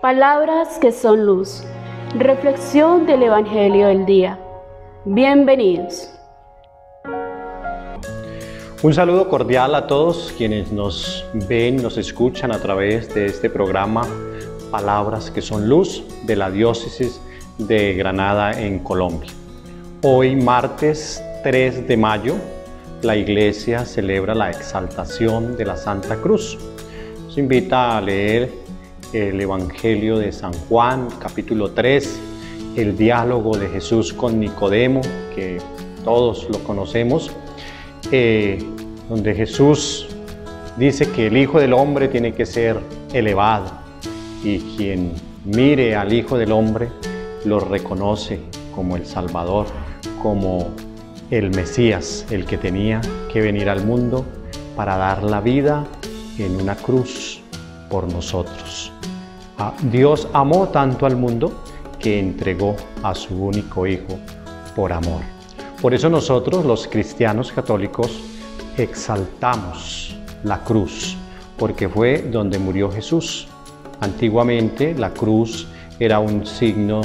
Palabras que son luz. Reflexión del Evangelio del día. Bienvenidos. Un saludo cordial a todos quienes nos ven, nos escuchan a través de este programa Palabras que son luz de la Diócesis de Granada en Colombia. Hoy, martes 3 de mayo, la Iglesia celebra la exaltación de la Santa Cruz. Nos invita a leer el Evangelio de San Juan, capítulo 3, el diálogo de Jesús con Nicodemo, que todos lo conocemos, donde Jesús dice que el Hijo del Hombre tiene que ser elevado y quien mire al Hijo del Hombre lo reconoce como el Salvador, como el Mesías, el que tenía que venir al mundo para dar la vida en una cruz por nosotros. Dios amó tanto al mundo que entregó a su único Hijo por amor. Por eso nosotros, los cristianos católicos, exaltamos la cruz, porque fue donde murió Jesús. Antiguamente la cruz era un signo,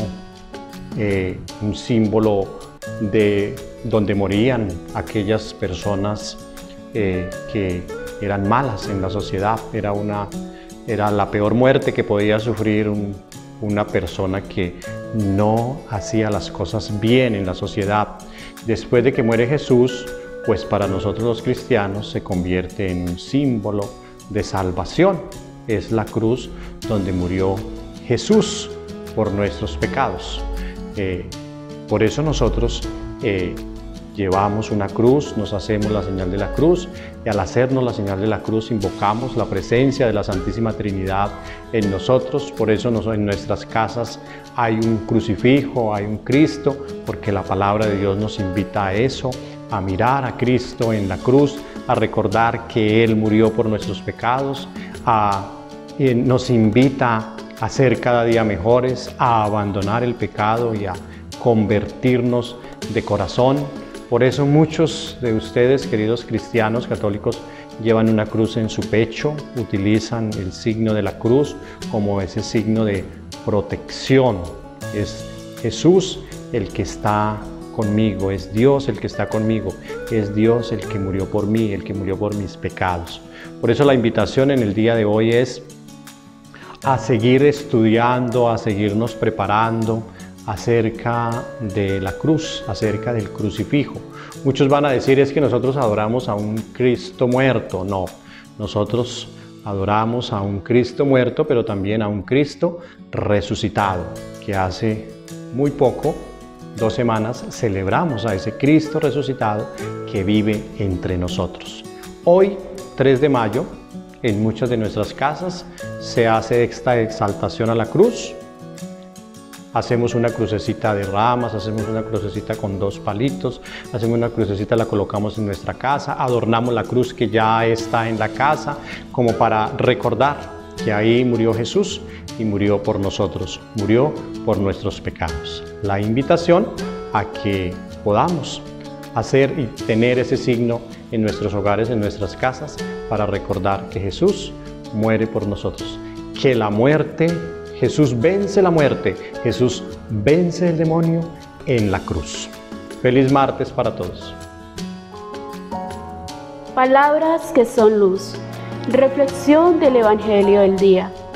un símbolo de donde morían aquellas personas que eran malas en la sociedad. Era la peor muerte que podía sufrir una persona que no hacía las cosas bien en la sociedad. Después de que muere Jesús, pues para nosotros los cristianos se convierte en un símbolo de salvación. Es la cruz donde murió Jesús por nuestros pecados. Por eso nosotros llevamos una cruz, nos hacemos la señal de la cruz, y al hacernos la señal de la cruz invocamos la presencia de la Santísima Trinidad en nosotros. Por eso en nuestras casas hay un crucifijo, hay un Cristo, porque la palabra de Dios nos invita a eso, a mirar a Cristo en la cruz, a recordar que Él murió por nuestros pecados, nos invita a ser cada día mejores, a abandonar el pecado y a convertirnos de corazón. Por eso muchos de ustedes, queridos cristianos católicos, llevan una cruz en su pecho, utilizan el signo de la cruz como ese signo de protección. Es Jesús el que está conmigo, es Dios el que está conmigo, es Dios el que murió por mí, el que murió por mis pecados. Por eso la invitación en el día de hoy es a seguir estudiando, a seguirnos preparando acerca de la cruz, acerca del crucifijo. Muchos van a decir, es que nosotros adoramos a un Cristo muerto. No, nosotros adoramos a un Cristo muerto, pero también a un Cristo resucitado, que hace muy poco, 2 semanas, celebramos a ese Cristo resucitado que vive entre nosotros. Hoy, 3 de mayo, en muchas de nuestras casas se hace esta exaltación a la cruz. Hacemos una crucecita de ramas, hacemos una crucecita con 2 palitos, hacemos una crucecita, la colocamos en nuestra casa, adornamos la cruz que ya está en la casa, como para recordar que ahí murió Jesús y murió por nosotros, murió por nuestros pecados. La invitación a que podamos hacer y tener ese signo en nuestros hogares, en nuestras casas, para recordar que Jesús muere por nosotros, que la muerte, Jesús vence la muerte, Jesús vence el demonio en la cruz. Feliz martes para todos. Palabras que son luz. Reflexión del Evangelio del día.